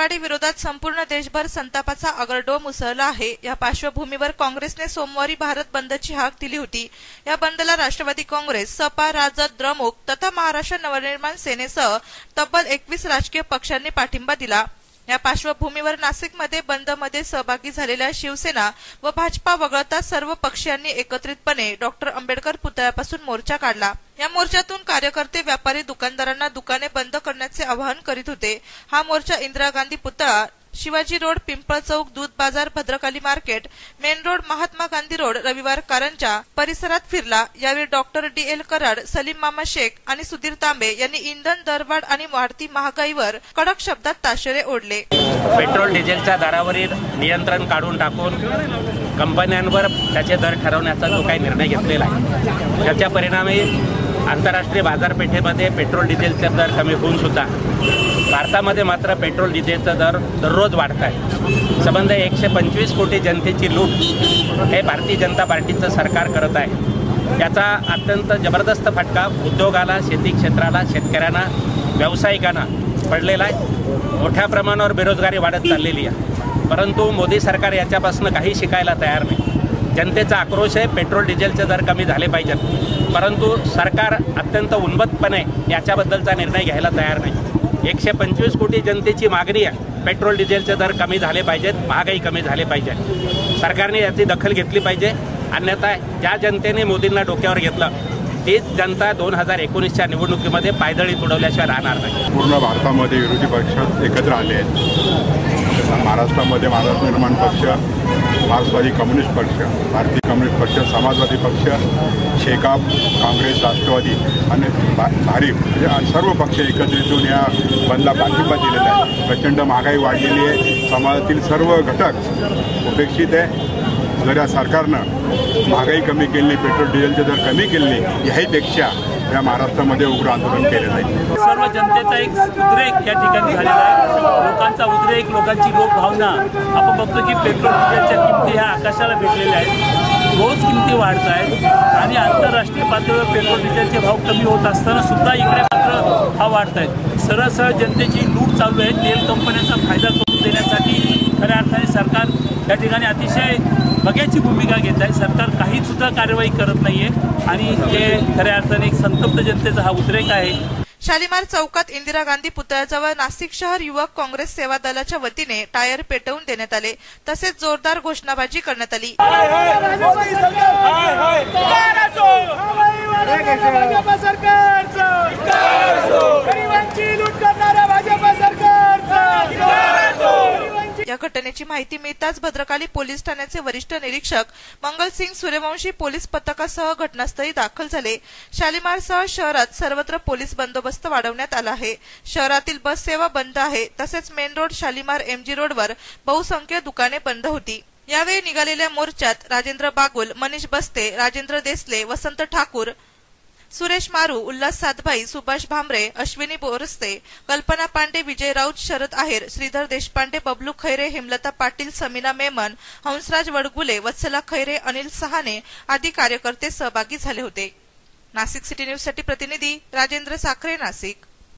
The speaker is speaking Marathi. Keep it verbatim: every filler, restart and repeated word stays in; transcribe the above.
दहशतवादी विरोधात संपूर्ण देशभर संतापाचा आगरडोह उसळला आहे। या पार्श्वभूमीवर काँग्रेसने सोमवारी भारत बंदची हाक दिली होती। या बंदला राष्ट्रवादी काँग्रेस, सपा, राजद, द्रमुक तथा महाराष्ट्र नवनिर्माण सेनेसह तब्बल एकवीस राजकीय पक्षांनी पाठिंबा दिला। या पार्श्वभूमीवर नाशिकमध्ये बंदमध्ये सहभागी झालेल्या शिवसेना व भाजपा वगळता सर्व पक्षांनी एकत्रितपणे डॉक्टर आंबेडकर पुतळ्यापासून मोर्चा काढला। या मोर्चातून कार्यकर्ते, व्यापारी, दुकानदारांना दुकाने बंद करण्याचे आवाहन करीत होते। हा मोर्चा इंदिरा गांधी पुतळा, शिवाजी रोड, पिंपळ Chowk, Doodh Bazar, Bhadrakali market, main road, Mahatma Gandhi road, Raviwar Karanja परिसरात फिरला। यावेळी doctor D L Karad, Salim Mama Shaikh आणि सुधीर तांबे यांनी इंधन दरवाढ आणि वाढती महागाईवर कडक शब्दात ताशेरे ओढले। पेट्रोल डिझेलच्या दरावरील नियंत्रण काढून टाकून कंपन्यांवर त्याचे दर ठरवण्याचा जो काही निर्णय घेतलेला आहे, त्याच्या परिणामी आंतरराष्ट्रीय बाजारपेठेमध्ये पेट्रोल डिझेलचे दर कमी होऊन सुद्धा भारतामध्ये मात्र पेट्रोल डिझेलचा दर दररोज वाढत आहे। संबंध एकशे पंचवीस कोटी जनतेची लूट हे भारतीय जनता पार्टीचं सरकार करत आहे। याचा अत्यंत जबरदस्त फटका उद्योगाला, शेती क्षेत्राला, शेतकऱ्यांना, व्यावसायिकांना पडलेला आहे। मोठ्या प्रमाणावर बेरोजगारी वाढत चाललेली आहे, परंतु मोदी सरकार याच्यापासून काही शिकायला तयार नाही। जनतेचा आक्रोश आहे, पेट्रोल डिझेलचे दर कमी झाले पाहिजेत, परंतु सरकार अत्यंत उन्मत्तपणे याच्याबद्दलचा निर्णय घ्यायला तयार नाही। एकशे पंचवीस कोटी जनतेची मागणी आहे, पेट्रोल डिझेलचे दर कमी झाले पाहिजेत, महागाई कमी झाली पाहिजे। सरकारने याची दखल घेतली पाहिजे, अन्यथा ज्या जनतेने मोदींना डोक्यावर घेतलं तीच जनता दोन हजार एकोणीसच्या निवडणुकीमध्ये पायदळी तुडवल्याशिवाय राहणार नाही। पूर्ण भारतामध्ये विरोधी पक्ष एकत्र आले आहेत। महाराष्ट्रामध्ये महाराष्ट्र निर्माण पक्ष, मार्क्सवादी कम्युनिस्ट पक्ष, भारतीय कम्युनिस्ट पक्ष, समाजवादी पक्ष, शेकाप, काँग्रेस, राष्ट्रवादी आणि भारिप म्हणजे सर्व पक्ष एकत्रित येऊन या बंदला पाठिंबा दिलेला आहे। प्रचंड महागाई वाढलेली आहे, समाजातील सर्व घटक उपेक्षित आहे। जर या सरकारनं महागाई कमी केली नाही, पेट्रोल डिझेलचे दर कमी केले नाही, याहीपेक्षा या महाराष्ट्रामध्ये उग्र आंदोलन केले जाईल। सर्व जनतेचा एक उद्रेक या ठिकाणी झालेला आहे, लोकांचा उद्रेक, लोकांची लोकभावना। आपण बघतो की पेट्रोल डिझेलच्या किमती ह्या आकाशाला भेटलेल्या आहेत, रोज किमती वाढत आहेत आणि आंतरराष्ट्रीय पातळीवर पेट्रोल डिझेलचे भाव कमी होत असताना सुद्धा इकडे मात्र भाव वाढत आहेत। सरळ सरळ जनतेची लूट चालू आहे। तेल कंपन्यांचा फायदा करून देण्यासाठी खऱ्या अर्थाने सरकार या ठिकाणी अतिशय बघ्याची भूमिका घेत आहे। सरकार काही सुद्धा कार्यवाही करत नाहीये आणि हे खऱ्या अर्थाने एक संतप्त जनतेचा हा उद्रेक आहे। शालिमार चौकात इंदिरा गांधी पुतळ्याजवळ नाशिक शहर युवक काँग्रेस सेवा दलाच्या वतीने टायर पेटवून देण्यात आले, तसेच जोरदार घोषणाबाजी करण्यात आली। या घटनेची माहिती मिळताच भद्रकाली पोलीस ठाण्याचे वरिष्ठ निरीक्षक मंगलसिंग सूर्यवंशी पोलीस पथकासह घटनास्थळी दाखल झाले। शालिमारसह शहरात सर्वत्र पोलीस बंदोबस्त वाढवण्यात आला आहे। शहरातील बस सेवा बंद आहे, तसेच मेन रोड, शालिमार, एमजी रोडवर बहुसंख्य दुकाने बंद होती। यावेळी निघालेल्या मोर्चात राजेंद्र बागुल, मनीष बस्ते, राजेंद्र देसले, वसंत ठाकूर, सुरेश मारू, उल्हास सातभाई, सुभाष भामरे, अश्विनी बोरस्ते, कल्पना पांडे, विजय राऊत, शरद आहेर, श्रीधर देशपांडे, बबलू खैरे, हेमलता पाटील, समीना मेमन, हंसराज वडगुले, वत्सला खैरे, अनिल सहाने आदी कार्यकर्ते सहभागी झाले होते। नाशिक सिटी न्यूज साठी प्रतिनिधी राजेंद्र साखरे, नाशिक।